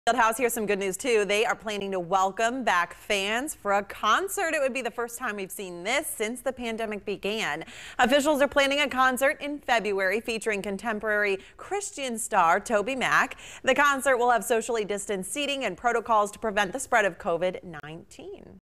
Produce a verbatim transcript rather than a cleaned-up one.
Fieldhouse, here's some good news too. They are planning to welcome back fans for a concert. It would be the first time we've seen this since the pandemic began. Officials are planning a concert in February featuring contemporary Christian star Toby Mac. The concert will have socially distanced seating and protocols to prevent the spread of COVID nineteen.